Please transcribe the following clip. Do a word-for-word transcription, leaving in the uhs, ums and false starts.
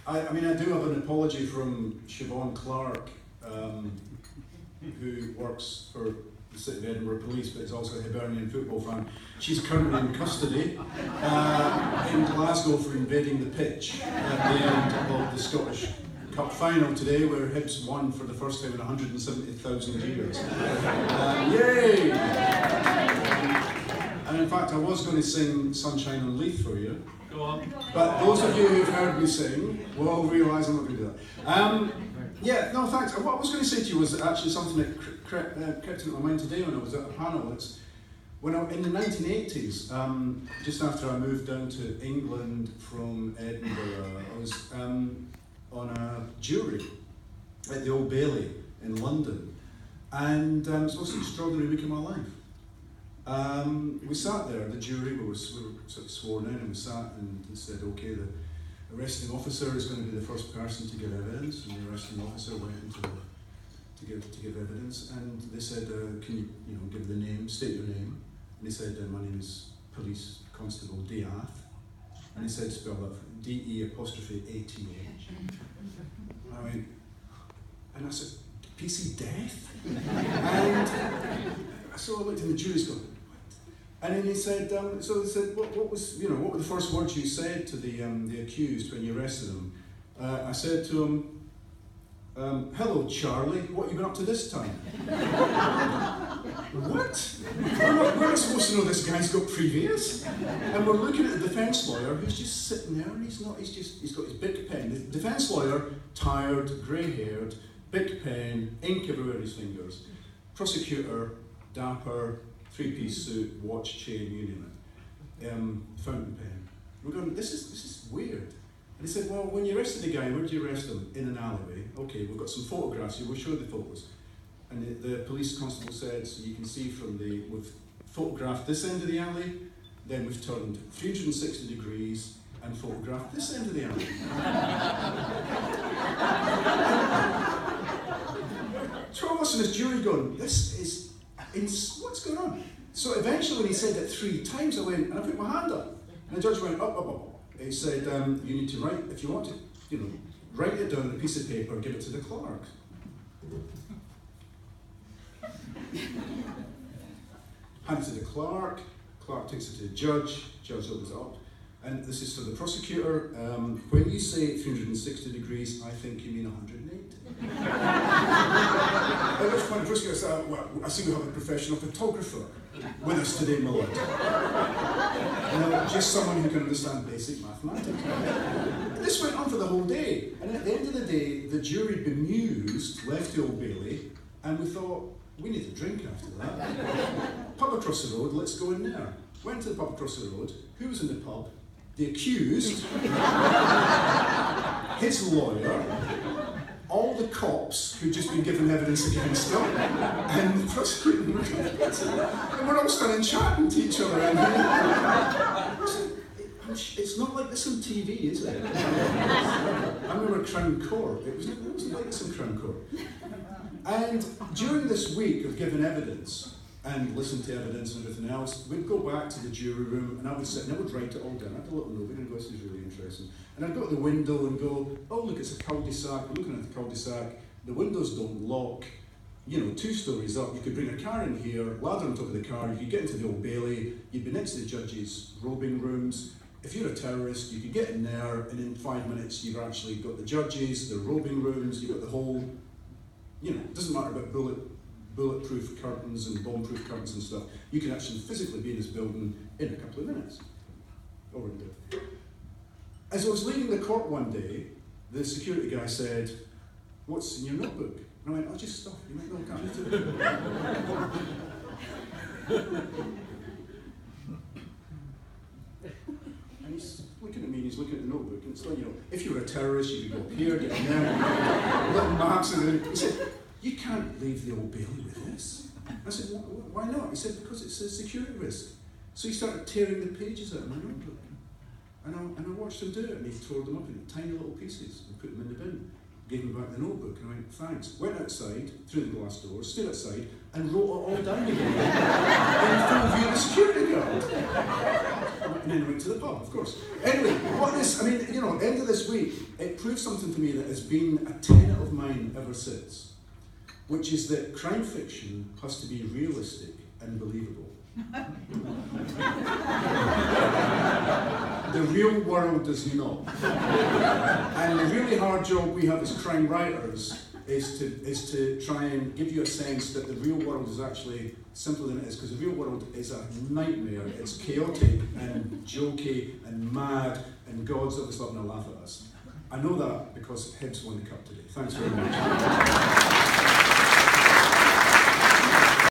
I, I mean, I do have an apology from Siobhan Clark, um, who works for the City of Edinburgh Police, but is also a Hibernian football fan. She's currently in custody uh, in Glasgow for invading the pitch at the end of the Scottish Cup final today, where Hibs won for the first time in one hundred seventy thousand years. Uh, yay! And in fact, I was going to sing Sunshine on Leith for you. Go on. But those of you who've heard me sing will realise I'm not going to do that. Um, yeah, no, thanks. What I was going to say to you was actually something that crept, uh, crept into my mind today when I was at a panel. It's when I, in the nineteen eighties, um, just after I moved down to England from Edinburgh, I was um, on a jury at the Old Bailey in London, and um, it was the most extraordinary week of my life. Um, we sat there, the jury, we were, we were sort of sworn in, and we sat and said, okay, the arresting officer is going to be the first person to give evidence, and the arresting officer went into the, to give to give evidence, and they said, uh, can you, you know, give the name, state your name, and he said, uh, my name is Police Constable Diath, and he said, spell that, D E apostrophe A T H. I went, and I said, P C Death? And so I looked in the jury's going, and then he said, um, so they said, what, what was, you know, what were the first words you said to the um, the accused when you arrested him? Uh, I said to him, um, hello, Charlie, what have you been up to this time? What? We're not, we're not supposed to know this guy's got previous. And we're looking at the defence lawyer who's just sitting there, and he's not, he's just, he's got his big pen. The defence lawyer, tired, grey-haired, big pen, ink everywhere his fingers. Prosecutor, dapper, three-piece suit, watch, chain, you name it. Um, fountain pen. We're going, this is this is weird. And he said, well, when you arrested the guy, where did you arrest him? In an alleyway. Okay, we've got some photographs here, we'll show the photos. And the, the police constable said, so you can see from the, we've photographed this end of the alley, then we've turned three hundred sixty degrees and photographed this end of the alley. So I was in this jury going, this is, ins- what's going on? So eventually when he said it three times, I went, and I put my hand up. And the judge went, up, up, up, up. He said, um, you need to write, if you want to, you know, write it down on a piece of paper, give it to the clerk. Hand it to the clerk, clerk takes it to the judge, judge opens it up. And this is for the prosecutor. Um, when you say three hundred sixty degrees, I think you mean one hundred eight. At which point the prosecutor said, well, I see we have a professional photographer with us today, my lord. You know, just someone who can understand basic mathematics. And this went on for the whole day. And at the end of the day, the jury, bemused, left the Old Bailey, and we thought, we need a drink after that. Pub across the road, let's go in there. Went to the pub across the road. Who was in the pub? The accused, his lawyer, all the cops who'd just been given evidence against them, and the prosecutor. And we're all standing chatting to each other. And it's not like this on T V, is it? I remember Crown Court. It, was, it wasn't like this on Crown Court. And during this week of giving evidence, and listen to evidence and everything else, we'd go back to the jury room, and I would sit and I would write it all down. I had a little note, we're going to go, this is really interesting. And I'd go to the window and go, oh look, it's a cul-de-sac, we're looking at the cul-de-sac, the windows don't lock, you know, two stories up, you could bring a car in here, ladder on top of the car, you could get into the Old Bailey, you'd be next to the judge's robing rooms. If you're a terrorist, you could get in there, and in five minutes you've actually got the judges, the robing rooms, you've got the whole, you know, it doesn't matter about bullet bulletproof curtains and bomb-proof curtains and stuff. You can actually physically be in this building in a couple of minutes. Over and done. As I was leaving the court one day, the security guy said, what's in your notebook? And I went, oh, just stuff. You might not can't do it. And he's looking at me and he's looking at the notebook, and it's like, you know, if you were a terrorist, you could go up here, get in there, little maps, and then he said, you can't leave the Old Bailey with this. I said, why not? He said, because it's a security risk. So he started tearing the pages out of my notebook. And I, and I watched him do it, and he tore them up into tiny little pieces and put them in the bin. gave me back the notebook, and I went, thanks. Went outside, through the glass door, stood outside, and wrote it all down again. in full view of the security guard. And then went to the pub, of course. Anyway, what is, I mean, you know, end of this week, it proved something to me that has been a tenet of mine ever since, which is that crime fiction has to be realistic and believable. The real world does not. And the really hard job we have as crime writers is to is to try and give you a sense that the real world is actually simpler than it is, because the real world is a nightmare. It's chaotic and jokey and mad, and God's always loving to laugh at us. I know that because Hibs won the cup today. Thanks very much.